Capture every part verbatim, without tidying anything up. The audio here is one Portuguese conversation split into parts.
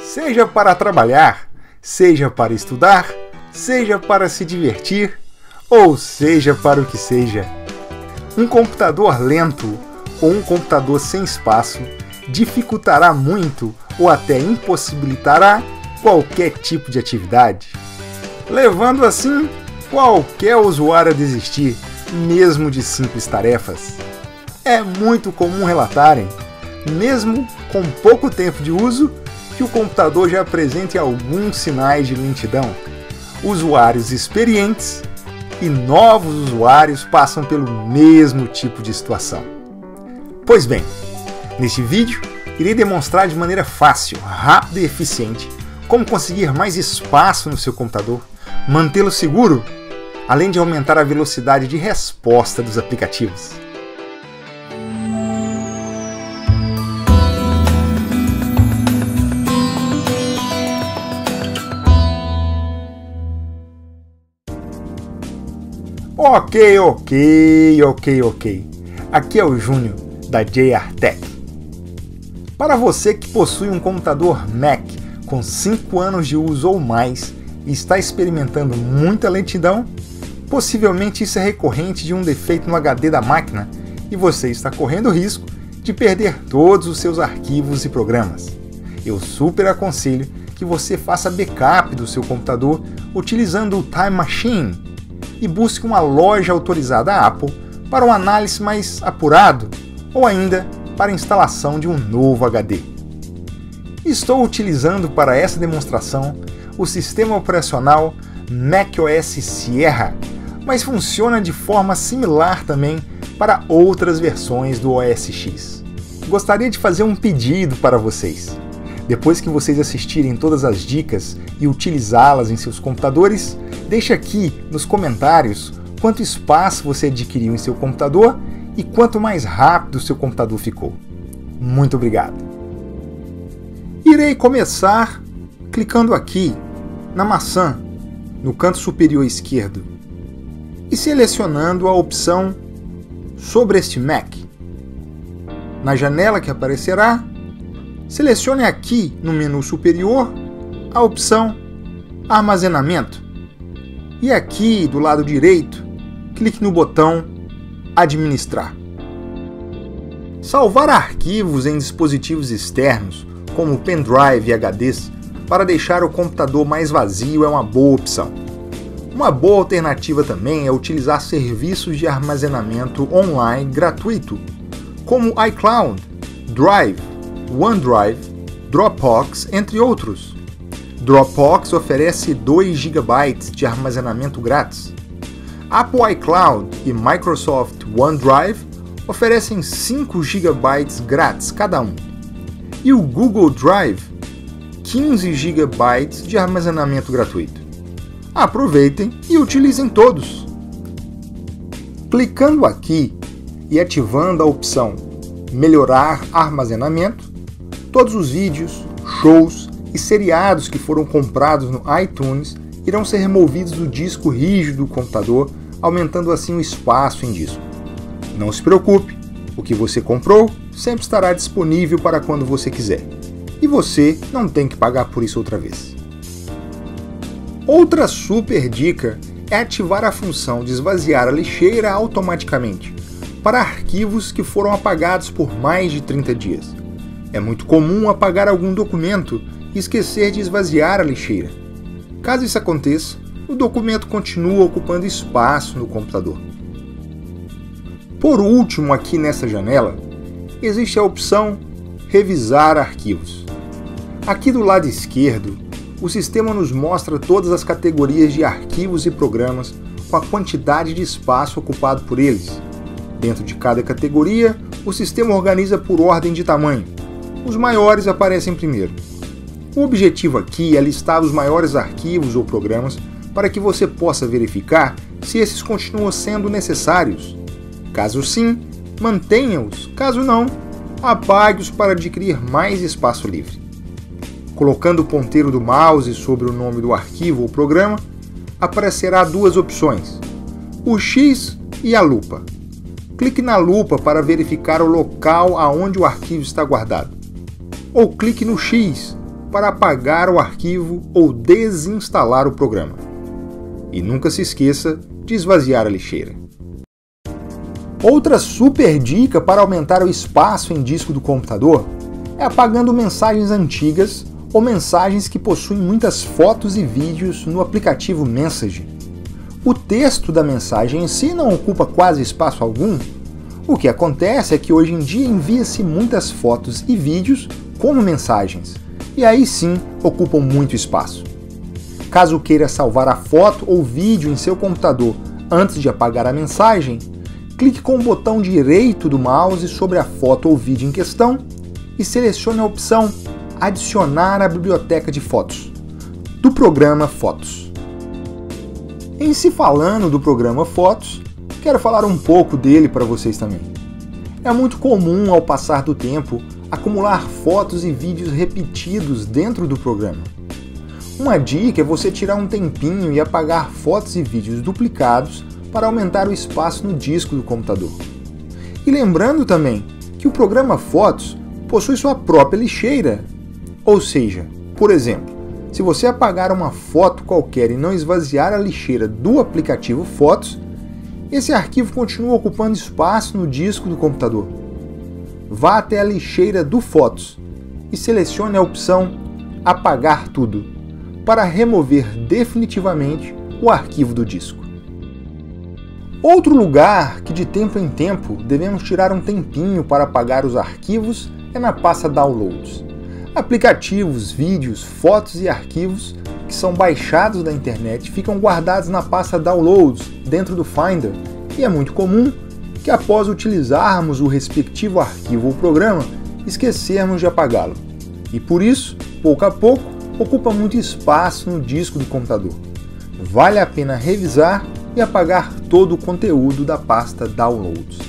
Seja para trabalhar, seja para estudar, seja para se divertir, ou seja para o que seja. Um computador lento ou um computador sem espaço dificultará muito ou até impossibilitará qualquer tipo de atividade, levando assim qualquer usuário a desistir, mesmo de simples tarefas. É muito comum relatarem, mesmo com pouco tempo de uso, que o computador já apresente alguns sinais de lentidão. Usuários experientes e novos usuários passam pelo mesmo tipo de situação. Pois bem, neste vídeo irei demonstrar de maneira fácil, rápida e eficiente como conseguir mais espaço no seu computador, mantê-lo seguro, além de aumentar a velocidade de resposta dos aplicativos. Ok, ok, ok, ok. Aqui é o Júnior, da J R Tech. Para você que possui um computador Mac com cinco anos de uso ou mais e está experimentando muita lentidão, possivelmente isso é recorrente de um defeito no H D da máquina e você está correndo o risco de perder todos os seus arquivos e programas. Eu super aconselho que você faça backup do seu computador utilizando o Time Machine e busque uma loja autorizada Apple para um análise mais apurado ou ainda para a instalação de um novo H D. Estou utilizando para essa demonstração o sistema operacional macOS Sierra, mas funciona de forma similar também para outras versões do O S X. Gostaria de fazer um pedido para vocês. Depois que vocês assistirem todas as dicas e utilizá-las em seus computadores, deixe aqui nos comentários quanto espaço você adquiriu em seu computador e quanto mais rápido o seu computador ficou. Muito obrigado! Irei começar clicando aqui na maçã, no canto superior esquerdo, e selecionando a opção sobre este Mac. Na janela que aparecerá, selecione aqui no menu superior a opção Armazenamento e aqui do lado direito, clique no botão Administrar. Salvar arquivos em dispositivos externos, como pendrive e H Ds, para deixar o computador mais vazio é uma boa opção. Uma boa alternativa também é utilizar serviços de armazenamento online gratuito, como iCloud, Drive, OneDrive, Dropbox, entre outros. Dropbox oferece dois gigabytes de armazenamento grátis. Apple iCloud e Microsoft OneDrive oferecem cinco gigabytes grátis cada um. E o Google Drive, quinze gigabytes de armazenamento gratuito. Aproveitem e utilizem todos. Clicando aqui e ativando a opção Melhorar armazenamento, todos os vídeos, shows e seriados que foram comprados no iTunes irão ser removidos do disco rígido do computador, aumentando assim o espaço em disco. Não se preocupe, o que você comprou sempre estará disponível para quando você quiser, e você não tem que pagar por isso outra vez. Outra super dica é ativar a função de esvaziar a lixeira automaticamente para arquivos que foram apagados por mais de trinta dias. É muito comum apagar algum documento e esquecer de esvaziar a lixeira. Caso isso aconteça, o documento continua ocupando espaço no computador. Por último, aqui nessa janela, existe a opção Revisar arquivos. Aqui do lado esquerdo, o sistema nos mostra todas as categorias de arquivos e programas com a quantidade de espaço ocupado por eles. Dentro de cada categoria, o sistema organiza por ordem de tamanho. Os maiores aparecem primeiro. O objetivo aqui é listar os maiores arquivos ou programas para que você possa verificar se esses continuam sendo necessários. Caso sim, mantenha-os. Caso não, apague-os para adquirir mais espaço livre. Colocando o ponteiro do mouse sobre o nome do arquivo ou programa, aparecerá duas opções, o X e a lupa. Clique na lupa para verificar o local aonde o arquivo está guardado. Ou clique no X para apagar o arquivo ou desinstalar o programa. E nunca se esqueça de esvaziar a lixeira. Outra super dica para aumentar o espaço em disco do computador é apagando mensagens antigas ou mensagens que possuem muitas fotos e vídeos no aplicativo Message. O texto da mensagem em si não ocupa quase espaço algum. O que acontece é que hoje em dia envia-se muitas fotos e vídeos como mensagens, e aí sim ocupam muito espaço. Caso queira salvar a foto ou vídeo em seu computador antes de apagar a mensagem, clique com o botão direito do mouse sobre a foto ou vídeo em questão e selecione a opção Adicionar à biblioteca de fotos, do programa Fotos. Em se falando do programa Fotos, quero falar um pouco dele para vocês também. É muito comum, ao passar do tempo, acumular fotos e vídeos repetidos dentro do programa. Uma dica é você tirar um tempinho e apagar fotos e vídeos duplicados para aumentar o espaço no disco do computador. E lembrando também que o programa Fotos possui sua própria lixeira, ou seja, por exemplo, se você apagar uma foto qualquer e não esvaziar a lixeira do aplicativo Fotos, esse arquivo continua ocupando espaço no disco do computador. Vá até a lixeira do Fotos e selecione a opção Apagar tudo, para remover definitivamente o arquivo do disco. Outro lugar que de tempo em tempo devemos tirar um tempinho para apagar os arquivos é na pasta Downloads. Aplicativos, vídeos, fotos e arquivos que são baixados da internet ficam guardados na pasta Downloads dentro do Finder, e é muito comum que após utilizarmos o respectivo arquivo ou programa, esquecermos de apagá-lo. E por isso, pouco a pouco, ocupa muito espaço no disco do computador. Vale a pena revisar e apagar todo o conteúdo da pasta Downloads.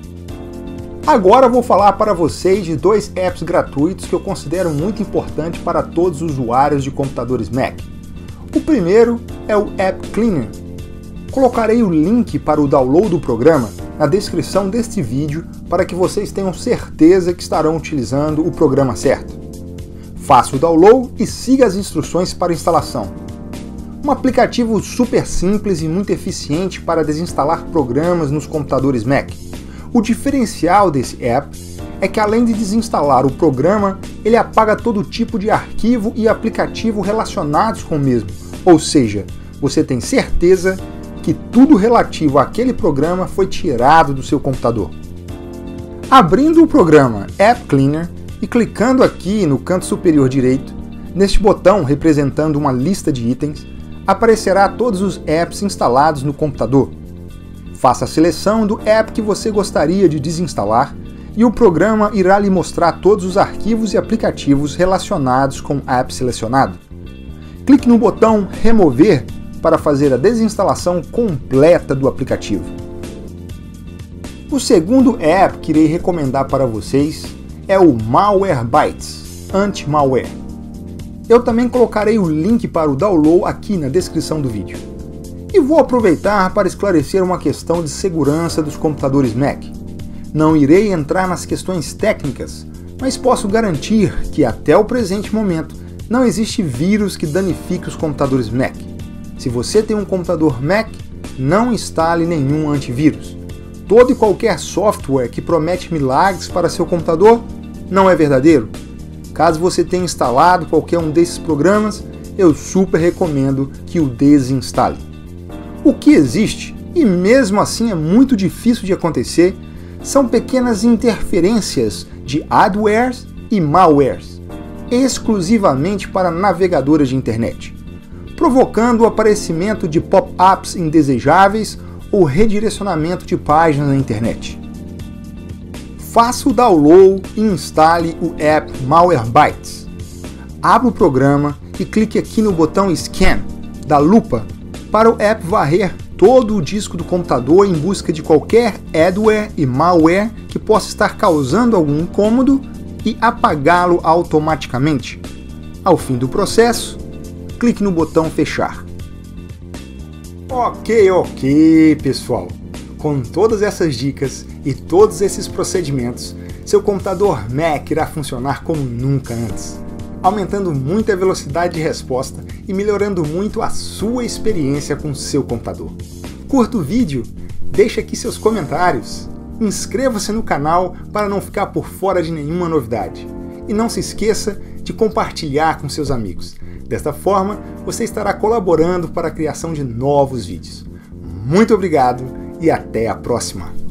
Agora vou falar para vocês de dois apps gratuitos que eu considero muito importantes para todos os usuários de computadores Mac. O primeiro é o App Cleaner. Colocarei o link para o download do programa na descrição deste vídeo para que vocês tenham certeza que estarão utilizando o programa certo. Faça o download e siga as instruções para instalação. Um aplicativo super simples e muito eficiente para desinstalar programas nos computadores Mac. O diferencial desse app é que, além de desinstalar o programa, ele apaga todo tipo de arquivo e aplicativo relacionados com o mesmo, ou seja, você tem certeza que tudo relativo àquele programa foi tirado do seu computador. Abrindo o programa App Cleaner e clicando aqui no canto superior direito, neste botão representando uma lista de itens, aparecerá todos os apps instalados no computador. Faça a seleção do app que você gostaria de desinstalar e o programa irá lhe mostrar todos os arquivos e aplicativos relacionados com o app selecionado. Clique no botão Remover para fazer a desinstalação completa do aplicativo. O segundo app que irei recomendar para vocês é o Malwarebytes Anti-Malware. Eu também colocarei o link para o download aqui na descrição do vídeo. E vou aproveitar para esclarecer uma questão de segurança dos computadores Mac. Não irei entrar nas questões técnicas, mas posso garantir que até o presente momento não existe vírus que danifique os computadores Mac. Se você tem um computador Mac, não instale nenhum antivírus. Todo e qualquer software que promete milagres para seu computador não é verdadeiro. Caso você tenha instalado qualquer um desses programas, eu super recomendo que o desinstale. O que existe, e mesmo assim é muito difícil de acontecer, são pequenas interferências de adwares e malwares, exclusivamente para navegadores de internet, provocando o aparecimento de pop-ups indesejáveis ou redirecionamento de páginas na internet. Faça o download e instale o app Malwarebytes. Abra o programa e clique aqui no botão Scan da lupa para o app varrer todo o disco do computador em busca de qualquer adware e malware que possa estar causando algum incômodo e apagá-lo automaticamente. Ao fim do processo, clique no botão Fechar. Ok, ok, pessoal. Com todas essas dicas e todos esses procedimentos, seu computador Mac irá funcionar como nunca antes. aumentando muito a velocidade de resposta e melhorando muito a sua experiência com o seu computador. Curta o vídeo, deixe aqui seus comentários, inscreva-se no canal para não ficar por fora de nenhuma novidade. E não se esqueça de compartilhar com seus amigos. Desta forma, você estará colaborando para a criação de novos vídeos. Muito obrigado e até a próxima!